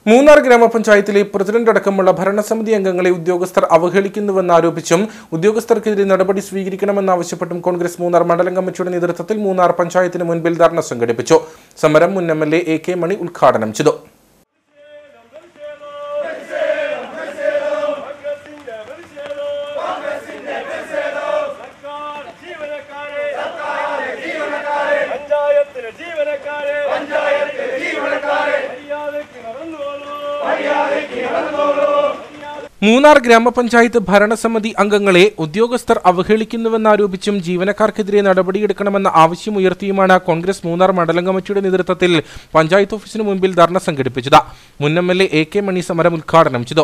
മൂന്നാർ ഗ്രാമപഞ്ചായത്തിലെ പ്രസിഡന്റ് അടക്കമുള്ള ഭരണസമിതി അംഗങ്ങളെ ഉദ്യോഗസ്ഥർ അവഹേളിക്കുന്നുവെന്നാരോപിച്ചും ഉദ്യോഗസ്ഥർക്കെതിരെ നടപടി സ്വീകരിക്കണമെന്നാവശ്യപ്പെട്ടും കോൺഗ്രസ് മൂന്നാർ മണ്ഡലം കമ്മിറ്റിയുടെ നേതൃത്വത്തിൽ മൂന്നാർ പഞ്ചായത്തിന് മുൻപിൽ ധർണ സംഘടിപ്പിച്ചു. സമരം മുൻ എംഎൽഎ എ.കെ. മണി ഉദ്ഘാടനം ചെയ്തു. മൂന്നാർ ഗ്രാമപഞ്ചായത്ത് ഭരണസമിതി അംഗങ്ങളെ ഉദ്യോഗസ്ഥർ അവഹേളിക്കുന്നുവെന്നാരോപിച്ചും ജീവനക്കാർക്കെതിരെ നടപടിയെടുക്കണമെന്ന ആവശ്യമുയർത്തിയുമാണ് കോൺഗ്രസ് മൂന്നാർ മണ്ഡലം കമ്മിറ്റിയുടെ നേതൃത്വത്തിൽ പഞ്ചായത്ത് ഓഫീസിന് മുൻപിൽ ധർണ സംഘടിപ്പിച്ചത്. മുൻ എംഎൽഎ എ.കെ. മണി സമരം ഉദ്ഘാടനം ചെയ്തു.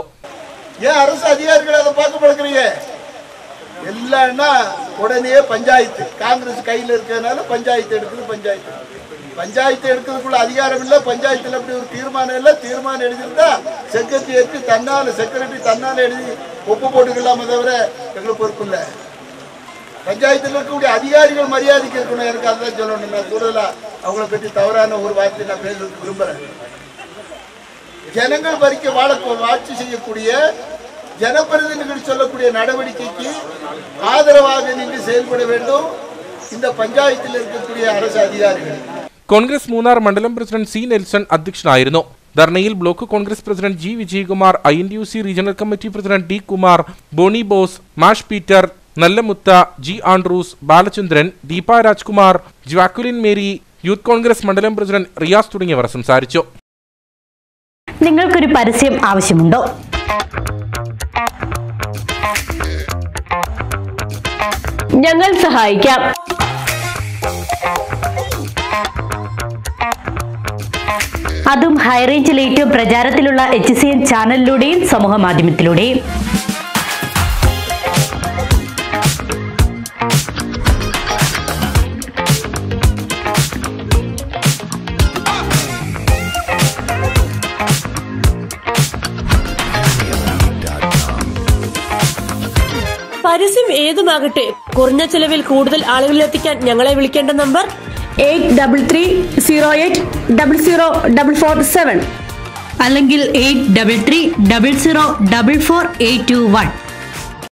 உடனே பஞ்சாயத்து காங்கிரஸ் கையில் இருக்கிறதுனால பஞ்சாயத்து எடுக்குது. பஞ்சாயத்து எடுக்கிறதுக்குள்ள அதிகாரம் இல்லை. பஞ்சாயத்தில் அப்படி ஒரு தீர்மானம் இல்லை. தீர்மானம் எழுதியிருந்தா செக்ரட்டரி தன்னால் எழுதி ஒப்பு போட்டுக்கலாமே தவிர எங்களுக்கு பொறுப்பு இல்லை. பஞ்சாயத்தில் இருக்கக்கூடிய அதிகாரிகள் மரியாதைக்கு இருக்கணும். எனக்கு அதுதான் சொல்லணும். நான் கூடுதலா அவங்கள பற்றி தவறான ஒரு வார்த்தை நான் பேசுறதுக்கு விரும்புகிறேன். ஜனங்கள் வரிக்க ஆட்சி செய்யக்கூடிய ஜனப்பிரதிநிதிகள் சொல்லக்கூடிய நடவடிக்கைக்கு ஆதரவாக நின்று செயல்பட வேண்டும் இந்த பஞ்சாயத்தில் இருக்கக்கூடிய அரசு அதிகாரிகள். കോൺഗ്രസ് മൂന്നാർ മണ്ഡലം പ്രസിഡന്റ് സി നെൽസൺ അധ്യക്ഷനായിരുന്നു. ധർണയിൽ block Congress president G Vijayakumar, INTUC regional committee president T Kumar, Boney Bose, മാഷ് Peter, Nallamutha, G Andrews, Balachandran, Deepa Rajkumar, Jacqueline Mary, youth Congress മണ്ഡലം പ്രസിഡന്റ് റിയാസ് തുടങ്ങിയവർ സംസാരിച്ചു. നിങ്ങൾക്കൊരു പരസ്യം ആവശ്യമുണ്ടോ? ഞങ്ങൾ സഹായിക്കാം. അതും ഹൈറേഞ്ചിൽ ഏറ്റവും പ്രചാരത്തിലുള്ള HCN ചാനലിലൂടെയും സമൂഹ മാധ്യമത്തിലൂടെയും. പരസ്യം ഏതുമാകട്ടെ, കുറഞ്ഞ ചെലവിൽ കൂടുതൽ ആളുകളിലെത്തിക്കാൻ ഞങ്ങളെ വിളിക്കേണ്ട നമ്പർ 8330004447 അല്ലെങ്കിൽ 8330044821.